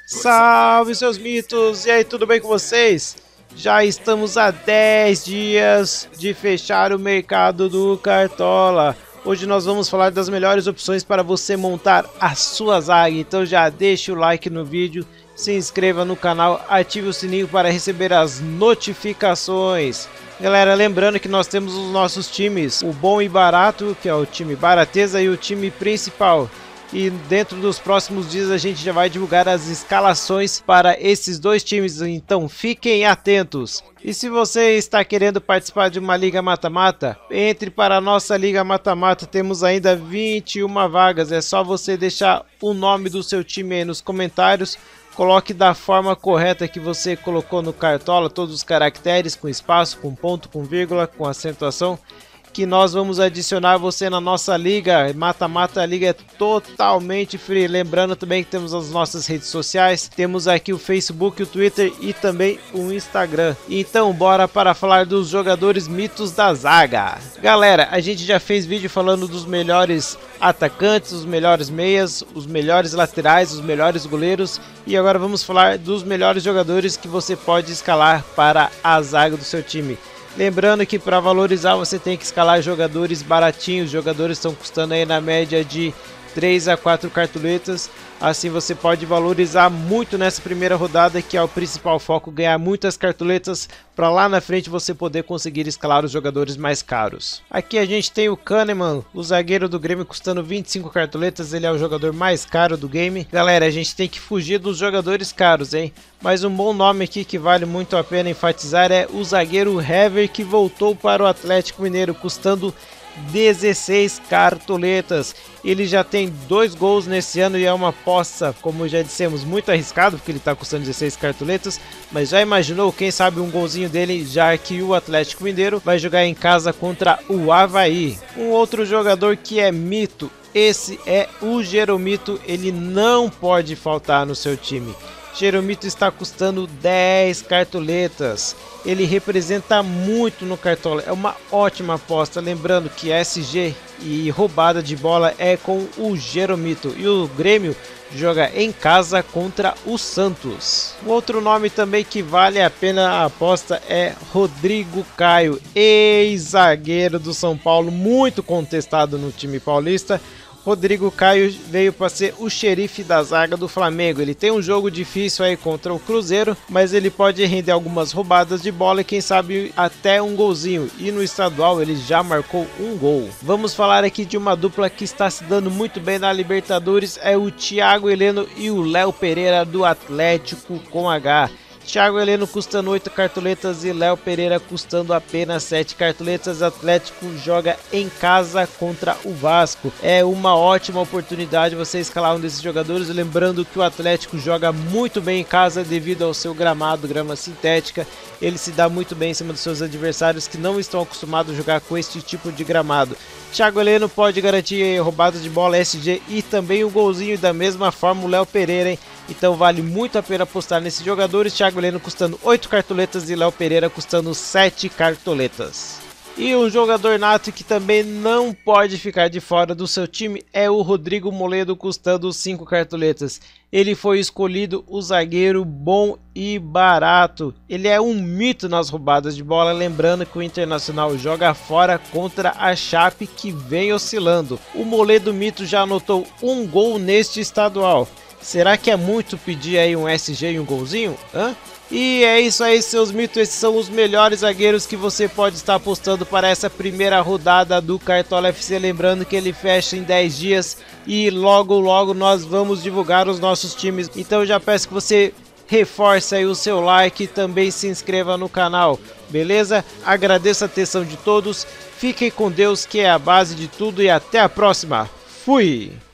Salve seus mitos! E aí, tudo bem com vocês? Já estamos a 10 dias de fechar o mercado do Cartola. Hoje nós vamos falar das melhores opções para você montar a sua zaga. Então já deixa o like no vídeo, se inscreva no canal, ative o sininho para receber as notificações. Galera, lembrando que nós temos os nossos times, o bom e barato, que é o time barateza, e o time principal. E dentro dos próximos dias a gente já vai divulgar as escalações para esses dois times, então fiquem atentos. E se você está querendo participar de uma liga mata-mata, entre para a nossa liga mata-mata, temos ainda 21 vagas, é só você deixar o nome do seu time aí nos comentários. Coloque da forma correta que você colocou no Cartola, todos os caracteres, com espaço, com ponto, com vírgula, com acentuação, que nós vamos adicionar você na nossa liga. Mata-mata, a liga é totalmente free. Lembrando também que temos as nossas redes sociais, temos aqui o Facebook, o Twitter e também o Instagram. Então bora para falar dos jogadores mitos da zaga. Galera, a gente já fez vídeo falando dos melhores atacantes, os melhores meias, os melhores laterais, os melhores goleiros, e agora vamos falar dos melhores jogadores que você pode escalar para a zaga do seu time. Lembrando que para valorizar você tem que escalar jogadores baratinhos, jogadores estão custando aí na média de 3 a 4 cartoletas, assim você pode valorizar muito nessa primeira rodada, que é o principal foco, ganhar muitas cartoletas para lá na frente você poder conseguir escalar os jogadores mais caros. Aqui a gente tem o Kahneman, o zagueiro do Grêmio, custando 25 cartoletas, ele é o jogador mais caro do game. Galera, a gente tem que fugir dos jogadores caros, hein? Mas um bom nome aqui que vale muito a pena enfatizar é o zagueiro Hever, que voltou para o Atlético Mineiro, custando 16 cartoletas. Ele já tem 2 gols nesse ano e é uma aposta, como já dissemos, muito arriscado, porque ele está custando 16 cartoletas, mas já imaginou, quem sabe, um golzinho dele, já que o Atlético Mineiro vai jogar em casa contra o Avaí. Um outro jogador que é mito, esse é o Jeromito, ele não pode faltar no seu time. Jeromito está custando 10 cartoletas. Ele representa muito no Cartola, é uma ótima aposta. Lembrando que SG e roubada de bola é com o Jeromito. E o Grêmio joga em casa contra o Santos. Um outro nome também que vale a pena a aposta é Rodrigo Caio, ex-zagueiro do São Paulo, muito contestado no time paulista. Rodrigo Caio veio para ser o xerife da zaga do Flamengo. Ele tem um jogo difícil aí contra o Cruzeiro, mas ele pode render algumas roubadas de bola e quem sabe até um golzinho. E no estadual ele já marcou um gol. Vamos falar aqui de uma dupla que está se dando muito bem na Libertadores, é o Thiago Heleno e o Léo Pereira do Atlético com H. Thiago Heleno custando 8 cartoletas e Léo Pereira custando apenas 7 cartoletas. Atlético joga em casa contra o Vasco. É uma ótima oportunidade você escalar um desses jogadores. Lembrando que o Atlético joga muito bem em casa devido ao seu gramado, grama sintética. Ele se dá muito bem em cima dos seus adversários que não estão acostumados a jogar com este tipo de gramado. Thiago Heleno pode garantir roubada de bola, SG e também o golzinho, da mesma forma o Léo Pereira, hein? Então vale muito a pena apostar nesses jogadores. Thiago Heleno custando 8 cartoletas e Léo Pereira custando 7 cartoletas. E um jogador nato que também não pode ficar de fora do seu time é o Rodrigo Moledo, custando 5 cartoletas. Ele foi escolhido o zagueiro bom e barato. Ele é um mito nas roubadas de bola, lembrando que o Internacional joga fora contra a Chape, que vem oscilando. O Moledo mito já anotou um gol neste estadual. Será que é muito pedir aí um SG e um golzinho? Hã? E é isso aí, seus mitos, esses são os melhores zagueiros que você pode estar apostando para essa primeira rodada do Cartola FC. Lembrando que ele fecha em 10 dias e logo nós vamos divulgar os nossos times. Então eu já peço que você reforce aí o seu like e também se inscreva no canal, beleza? Agradeço a atenção de todos, fiquem com Deus, que é a base de tudo, e até a próxima. Fui!